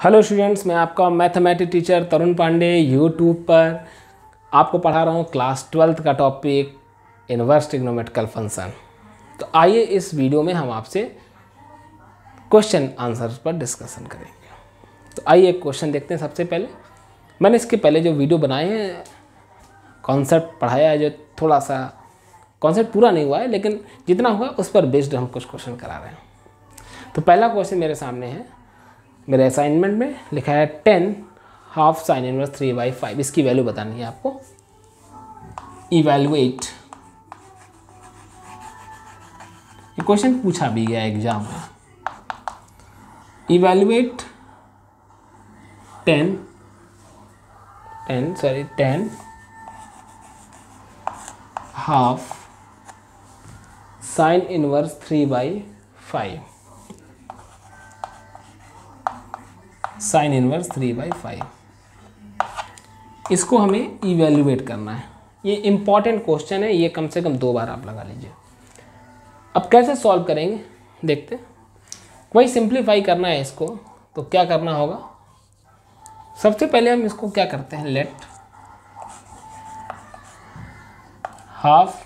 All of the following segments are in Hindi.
हेलो स्टूडेंट्स, मैं आपका mathematics teacher Tarun Pandey YouTube पर आपको पढ़ा रहा हूँ क्लास 12th का टॉपिक इनवर्स ट्रिग्नोमेट्रिकल फंक्शन। तो आइए इस वीडियो में हम आपसे क्वेश्चन आंसर्स पर डिस्कशन करेंगे। तो आइए एक क्वेश्चन देखते हैं। सबसे पहले मैंने इसके पहले जो वीडियो बनाए हैं, कॉन्सेप्ट पढ़ाया है, जो थोड़ा सा कॉन्सेप्ट पूरा नहीं हुआ है लेकिन जितना हुआ उस पर बेस्ड हम कुछ क्वेश्चन करा रहे हैं। तो पहला क्वेश्चन मेरे सामने है, मेरे असाइनमेंट में लिखा है 10 हाफ साइन इनवर्स 3/5। इसकी वैल्यू बतानी है आपको। इवैल्यूएट, ये क्वेश्चन पूछा भी गया एग्जाम में। Evaluate 10 half sine inverse 3/5। Sine inverse 3/5 इसको हमें इवैल्यूएट करना है। ये इंपॉर्टेंट क्वेश्चन है, ये कम से कम 2 बार आप लगा लीजिए। अब कैसे सॉल्व करेंगे देखते हैं। वही सिंप्लीफाई करना है इसको, तो क्या करना होगा, सबसे पहले हम इसको क्या करते हैं, let half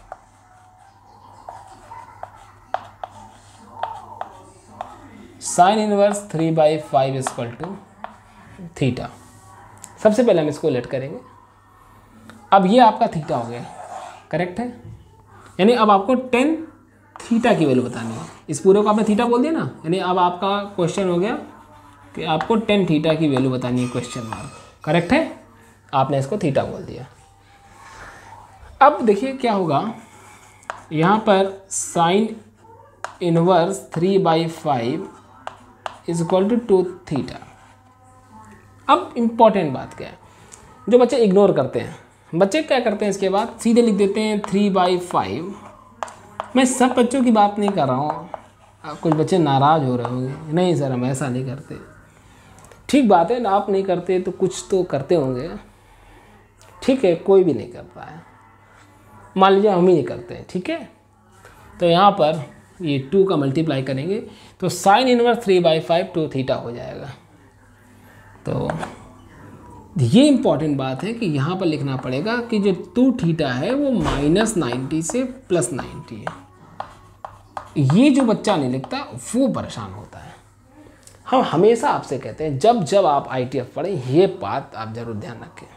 sine inverse 3/5 equal to theta. सबसे पहले हम इसको लेट करेंगे। अब ये आपका थीटा हो गया, करेक्ट है। यानी अब आपको 10 थीटा की वैल्यू बतानी है। इस पूरे को आपने थीटा बोल दिया ना, यानी अब आपका क्वेश्चन हो गया कि आपको 10 थीटा की वैल्यू बतानी है, क्वेश्चन मार्क, करेक्ट है। आपने इसको थीटा बोल दिया। अब देखिए क्या होगा, यहाँ पर sine inverse 3/5 is equal to 2 theta. अब इम्पॉर्टेंट बात क्या है, जो बच्चे इग्नोर करते हैं, बच्चे क्या करते हैं इसके बाद सीधे लिख देते हैं 3/5। मैं सब बच्चों की बात नहीं कर रहा हूँ, कुछ बच्चे नाराज़ हो रहे होंगे, नहीं सर हम ऐसा नहीं करते। ठीक बात है ना, आप नहीं करते तो कुछ तो करते होंगे, ठीक है, कोई भी नहीं करता है, मान लीजिए हम ही नहीं करते हैं, ठीक है। तो यहाँ पर ये 2 का मल्टीप्लाई करेंगे तो साइन इनवर्स 3/5 2 थीटा हो जाएगा। तो ये इंपॉर्टेंट बात है कि यहाँ पर लिखना पड़ेगा कि जो 2 थीटा है वो -90 से +90 है। ये जो बच्चा नहीं लिखता वो परेशान होता है। हम हमेशा आपसे कहते हैं जब जब आप ITF पढ़ें, ये बात आप जरूर ध्यान रखें।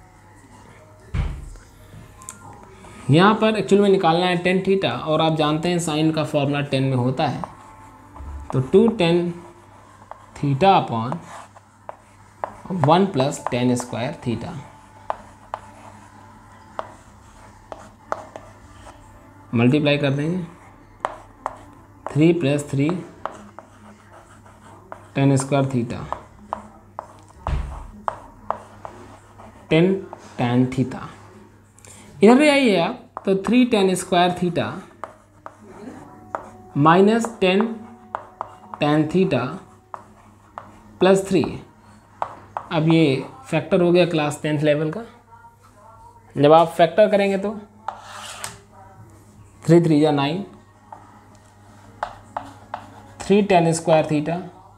यहाँ पर एक्चुअल में निकालना है 10 थीटा, और आप जानते हैं साइन का फॉर्मूला 10 में होता है, तो 2tan theta upon 1 + tan square theta. Multiply कर देंगे 3 + 3 tan square theta 10 tan theta. इधर आइए आप, तो 3 tan square theta -10 tan theta +3। अब ये फैक्टर हो गया क्लास 10th लेवल का। जब आप फैक्टर करेंगे तो 3 × 3 = 9, 3 tan स्क्वायर थीटा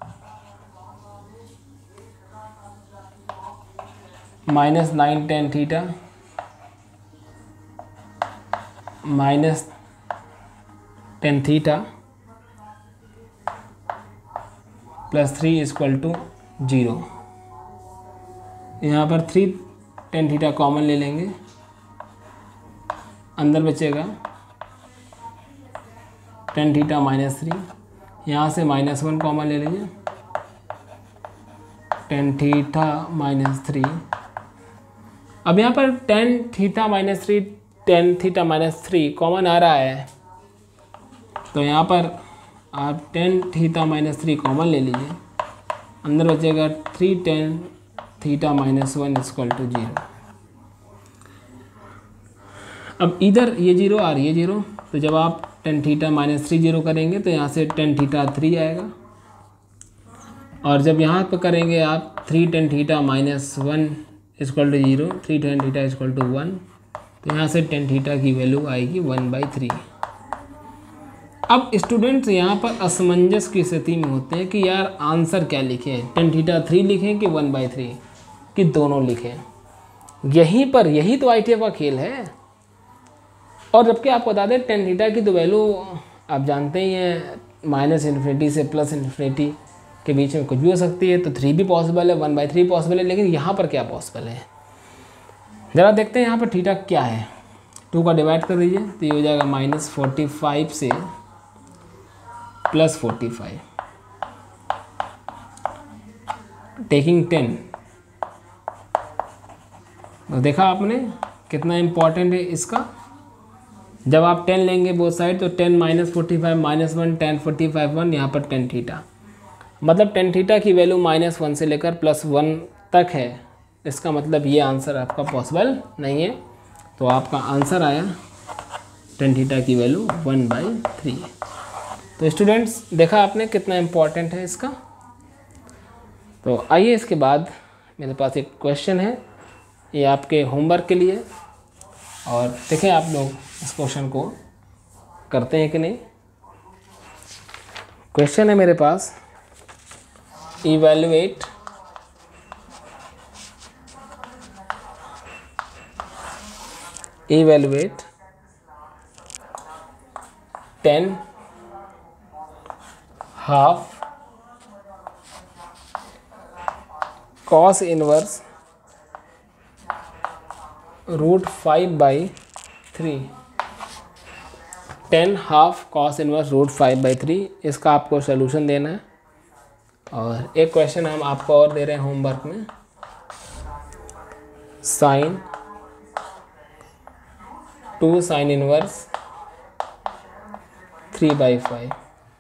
-9 tan थीटा -10 थीटा +3 = 0। यहाँ पर 3 tan थीटा कॉमन ले लेंगे, अंदर बचेगा tan थीटा -3, यहाँ से -1 कॉमन ले लीजिए, tan थीटा -3। अब यहाँ पर tan theta -3 tan theta -3 common आ रहा है, तो यहाँ पर आप tan थीटा -3 कॉमन ले लीजिए, अंदर बचेगा 3 tan थीटा -1 = 0। अब इधर ये 0 और ये 0, तो जब आप tan थीटा -3 0 करेंगे तो यहाँ से tan थीटा 3 आएगा, और जब यहाँ पर करेंगे आप 3 tan थीटा -1 = 0, 3 tan थीटा = 1, तो यहाँ से tan थीटा की वैल्यू आएगी 1/3। अब स्टूडेंट्स यहाँ पर असमंजस की स्थिति में होते हैं कि यार आंसर क्या लिखें, tan थीटा 3 लिखें कि 1/3 कि दोनों लिखें। यहीं पर यही तो ITF का खेल है। और जबकि आपको बता दें tan थीटा की तो वैल्यू आप जानते ही हैं -∞ से +∞ के बीच में कुछ भी हो सकती है। तो 3 भी पॉसिबल है, 1/3 पॉसिबल है, लेकिन यहाँ पर क्या पॉसिबल है ज़रा देखते हैं। यहाँ पर थीटा क्या है, 2 का डिवाइड कर दीजिए तो ये हो जाएगा -45 से +45 टेकिंग 10। तो देखा आपने कितना इम्पॉर्टेंट है इसका। जब आप 10 लेंगे बोथ साइड तो 10 -45 -1 tan 45 1, यहाँ पर tan थीटा, मतलब tan थीटा की वैल्यू -1 से लेकर +1 तक है। इसका मतलब ये आंसर आपका पॉसिबल नहीं है। तो आपका आंसर आया tan थीटा की वैल्यू 1/3। तो स्टूडेंट्स देखा आपने कितना इम्पॉर्टेंट है इसका। तो आइए इसके बाद मेरे पास एक क्वेश्चन है, ये आपके होमवर्क के लिए, और देखें आप लोग इस क्वेश्चन को करते हैं कि नहीं। क्वेश्चन है मेरे पास, evaluate evaluate 10 half cos inverse √5/3, 10 half cos inverse √5/3, इसका आपको सलूशन देना है। और एक क्वेश्चन हम आपको और दे रहे हैं होमवर्क में, sin 2 sin इनवर्स 3/5।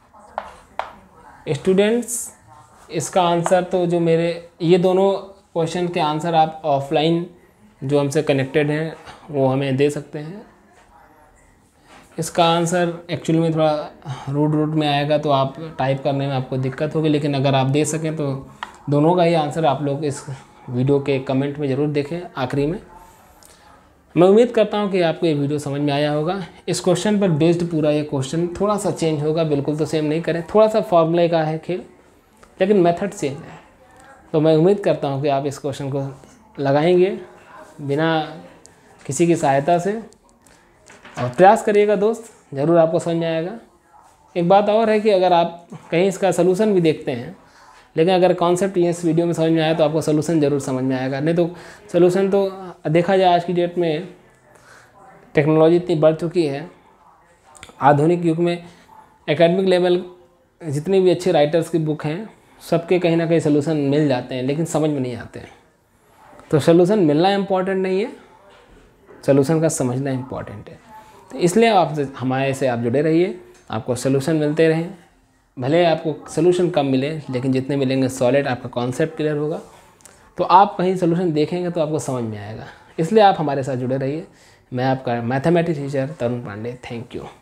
स्टूडेंट्स इसका आंसर तो जो मेरे ये दोनों क्वेश्चन के आंसर आप ऑफलाइन जो हमसे कनेक्टेड हैं वो हमें दे सकते हैं। इसका आंसर एक्चुअली में थोड़ा रूट में आएगा तो आप टाइप करने में आपको दिक्कत होगी, लेकिन अगर आप दे सकें तो दोनों का ही आंसर आप लोग इस वीडियो के कमेंट में ज़रूर देखें आखिरी में। मैं उम्मीद करता हूं कि आपको ये वीडियो समझ में आया होगा। इस क्वेश्चन पर बेस्ड पूरा ये क्वेश्चन थोड़ा सा चेंज होगा, बिल्कुल तो सेम नहीं करें, थोड़ा सा फॉर्मूले का है खेल, लेकिन मेथड सेम है। तो मैं उम्मीद करता हूं कि आप इस क्वेश्चन को लगाएंगे बिना किसी की सहायता से, और प्रयास करिएगा दोस्त, ज़रूर आपको समझ में आएगा। एक बात और है कि अगर आप कहीं इसका सलूशन भी देखते हैं, लेकिन अगर कॉन्सेप्ट ये इस वीडियो में समझ में आया तो आपको सलूशन ज़रूर समझ में आएगा। नहीं तो सलूशन तो देखा जाए आज की डेट में टेक्नोलॉजी इतनी बढ़ चुकी है, आधुनिक युग में एकेडमिक लेवल जितनी भी अच्छे राइटर्स की बुक हैं सबके कहीं ना कहीं सलूशन मिल जाते हैं, लेकिन समझ में नहीं आते हैं। तो सलूशन मिलना इम्पॉर्टेंट नहीं है, सलूशन का समझना इम्पॉर्टेंट है। तो इसलिए आप हमारे से आप जुड़े रहिए, आपको सलूशन मिलते रहें। भले आपको सलूशन कम मिले, लेकिन जितने मिलेंगे सॉलिड, आपका कॉन्सेप्ट क्लियर होगा, तो आप कहीं सलूशन देखेंगे तो आपको समझ में आएगा। इसलिए आप हमारे साथ जुड़े रहिए। मैं आपका mathematics teacher Tarun Pandey, thank you.